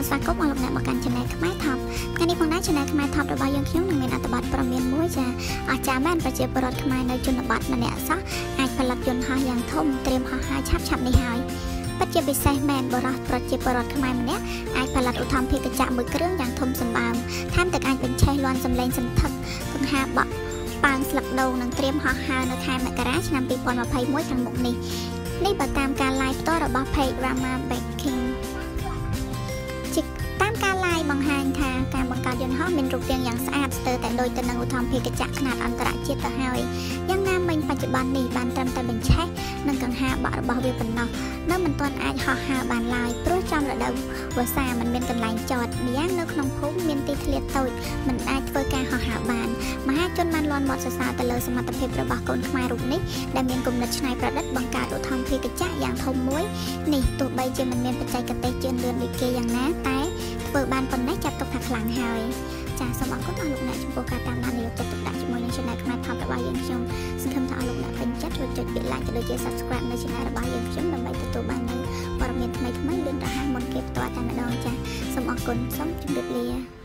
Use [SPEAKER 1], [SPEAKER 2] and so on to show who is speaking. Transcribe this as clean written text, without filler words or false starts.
[SPEAKER 1] ស្វាគមន៍មកលោកអ្នកមកកាន់ Channel ខ្មែរ Top ថ្ងៃនេះផងដែរ Channel ខ្មែរ Top របស់យើងខ្ញុំនឹងមានអត្ថបទព័ត៌មានមួយចាអស្ចារ្យមែនប្រជាពលរដ្ឋខ្មែរនៅជនបទម្នាក់សោះអាចផលិតយន្តហោះយ៉ាងធំត្រៀមហោះហើរឆាប់នេះហើយពិតជាពិសេសមែនបរិសុទ្ធប្រជាពលរដ្ឋខ្មែរម្នាក់អាចផលិតឧទ្ធម្ភាគចក្រមួយគ្រឿងយ៉ាងធំសម្បើមថែមទាំងអាចបញ្ឆេះលាន់សម្លេងសន្ធឹកកង្ហាបក់ប៉ាងស្លឹកដូងនឹងត្រៀមហោះហើរនៅខែមករាឆ្នាំ2021ខាងមុខនេះបើតាមការ live ផ្ទាល់របស់ page Rama Baking តាមការ live បង្ហាញថាការបង្កើតយន្តហោះមានរូបរាងយ៉ាងស្អាតស្ទើរតែដូចទៅនឹងឧទ្ធម្ភាគចក្រខ្នាតអន្តរជាតិទៅហើយយ៉ាងណាមិញបច្ចុប្បន្ននេះបានត្រឹមតែបញ្ឆេះនិងកង្ហាបក់របស់វាប៉ុណ្ណោះនៅមិនទាន់អាចហោះហើរបានឡើយព្រោះចំរដូវវស្សាមិនមានកន្លែងចតម្យ៉ាងនៅក្នុងភូមិមានទីធ្លាតូចមិនអាចធ្វើការហោះហើរបានមហាជនបានលាន់មាត់សរសើរទៅលើសមត្ថភាពរបស់កូនខ្មែររូបនេះដែលមានគំនិតច្នៃប្រឌិតបង្កើតឧទ្ធម្ភាគចក្រយ៉ាងធំមួយនេះទោះបីជាមិនមានបច្ចេកទេសជឿនលឿនដូចគេយ៉ាងណាតែធ្វើបានប៉ុណ្ណេះចាត់ទុកថាខ្លាំងហើយចាសសូមអរគុណអស់លោកអ្នកចំពោះការតាមដានយកចិត្តទុកដាក់ជាមួយនឹង Channel ខ្មែរ Top របស់យើងខ្ញុំសង្ឃឹមថាអស់លោកអ្នកពេញចិត្តជួយចុចពាក្យ like ក៏ដូចជា subscribe នៅ Channel របស់យើងខ្ញុំដើម្បីទទួលបាននូវព័ត៌មានថ្មីៗលឿនរហ័សមុនគេផ្ទាល់តែម្ដងចាសសូមអរគុណសូមជម្រាបលា